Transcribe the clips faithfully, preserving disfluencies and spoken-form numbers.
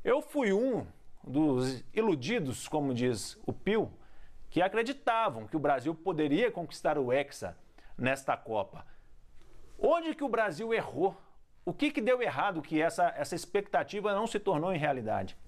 Eu fui um dos iludidos, como diz o Pio, que acreditavam que o Brasil poderia conquistar o Hexa nesta Copa. Onde que o Brasil errou? O que que deu errado que essa, essa expectativa não se tornou em realidade?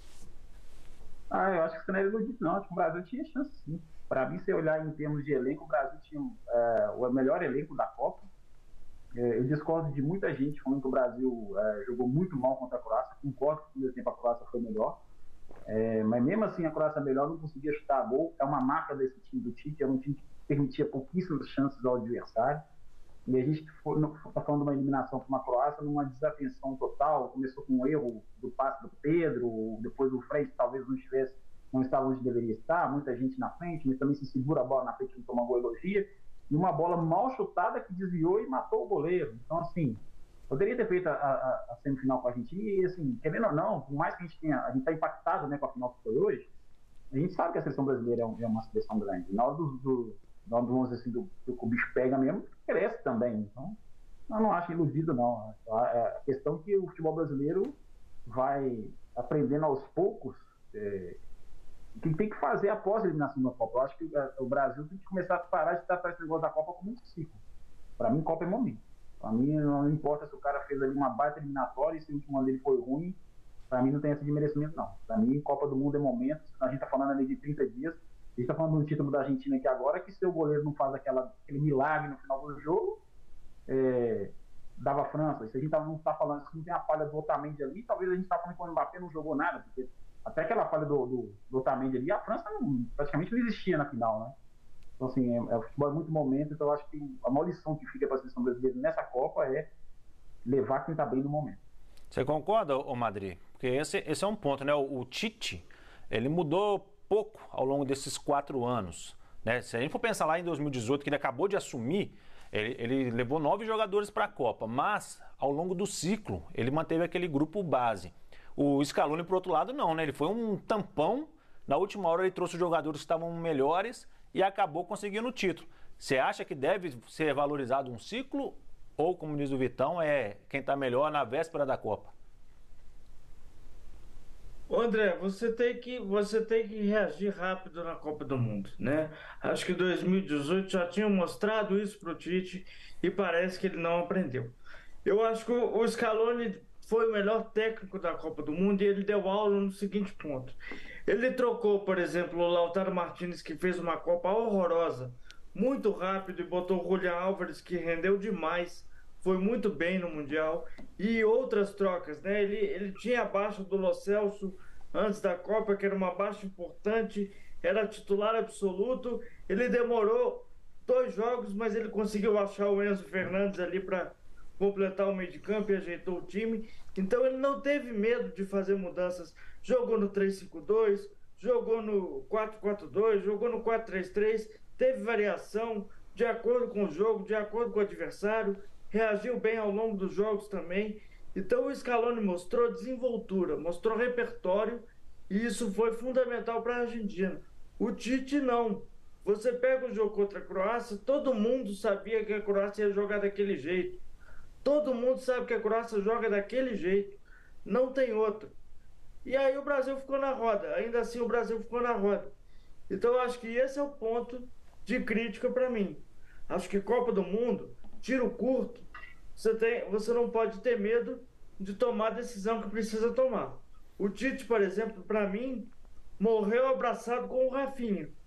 Ah, eu acho que você não era iludido, não. Acho que o Brasil tinha chance, sim. Para mim, se olhar em termos de elenco, o Brasil tinha é, o melhor elenco da Copa. É, eu discordo de muita gente falando que o Brasil é, jogou muito mal contra a Croácia. Concordo que no primeiro tempo a Croácia foi melhor. É, mas mesmo assim, a Croácia melhor não conseguia chutar a gol. É uma marca desse time do Tite. É um time que permitia pouquíssimas chances ao adversário. E a gente está falando de uma eliminação para uma Croácia numa desatenção total. Começou com um erro do passe do Pedro, depois o Fred talvez não estivesse, não estava onde deveria estar, muita gente na frente, mas também se segura a bola na frente, não toma gol, elogia, e uma bola mal chutada que desviou e matou o goleiro. Então, assim, poderia ter feito a, a, a semifinal com a Argentina, e assim, querendo ou não, por mais que a gente tenha, a gente está impactado, né, com a final que foi hoje, a gente sabe que a seleção brasileira é, um, é uma seleção grande. Na hora do, do vamos dizer assim, do, do que o bicho pega mesmo, cresce também. Então, eu não acho iludido, não. A questão é que o futebol brasileiro vai aprendendo aos poucos é, o que tem que fazer após a eliminação da Copa. Eu acho que o Brasil tem que começar a parar de tratar esse negócio da Copa como um ciclo. Para mim, Copa é momento. Para mim, não importa se o cara fez ali uma baita eliminatória e se o último ano dele foi ruim, para mim não tem essa de merecimento, não. Para mim, Copa do Mundo é momento. A gente está falando ali de trinta dias. A gente está falando do título da Argentina aqui agora, que se o goleiro não faz aquela, aquele milagre no final do jogo, é, dava a França. Se a gente não está falando, se não tem a falha do Otamendi ali, talvez a gente está falando que o Mbappé não jogou nada, porque até aquela falha do, do, do Otamendi ali, a França não, praticamente não existia na final, né? Então, assim, é, é, o futebol é muito momento, então eu acho que a maior lição que fica para a seleção brasileira nessa Copa é levar quem está bem no momento. Você concorda, ô Madri? Porque esse, esse é um ponto, né? O, o Tite, ele mudou pouco ao longo desses quatro anos, né? Se a gente for pensar lá em dois mil e dezoito, que ele acabou de assumir, ele, ele levou nove jogadores para a Copa, mas ao longo do ciclo ele manteve aquele grupo base. O Scaloni, por outro lado, não, né? Ele foi um tampão, na última hora ele trouxe os jogadores que estavam melhores e acabou conseguindo o título. Você acha que deve ser valorizado um ciclo ou, como diz o Vitão, é quem está melhor na véspera da Copa? André, você tem que você tem que reagir rápido na Copa do Mundo, né? Acho que dois mil e dezoito já tinha mostrado isso para o Tite e parece que ele não aprendeu. Eu acho que o Scaloni foi o melhor técnico da Copa do Mundo e ele deu aula no seguinte ponto. Ele trocou, por exemplo, o Lautaro Martínez, que fez uma Copa horrorosa, muito rápido, e botou o Julián Álvares, que rendeu demais, foi muito bem no Mundial, e outras trocas, né? Ele, ele tinha a baixa do Lo Celso antes da Copa, que era uma baixa importante, era titular absoluto. Ele demorou dois jogos, mas ele conseguiu achar o Enzo Fernandes ali para completar o meio de campo e ajeitou o time. Então ele não teve medo de fazer mudanças. Jogou no três cinco dois, jogou no quatro quatro dois, jogou no quatro três três, teve variação de acordo com o jogo, de acordo com o adversário. Reagiu bem ao longo dos jogos também. Então o Scaloni mostrou desenvoltura, mostrou repertório, e isso foi fundamental para a Argentina. O Tite não. Você pega o jogo contra a Croácia, todo mundo sabia que a Croácia ia jogar daquele jeito. Todo mundo sabe que a Croácia joga daquele jeito. Não tem outro. E aí o Brasil ficou na roda. Ainda assim o Brasil ficou na roda. Então eu acho que esse é o ponto de crítica para mim. Acho que Copa do Mundo, tiro curto, você, tem, você não pode ter medo de tomar a decisão que precisa tomar. O Tite, por exemplo, para mim, morreu abraçado com o Rafinha.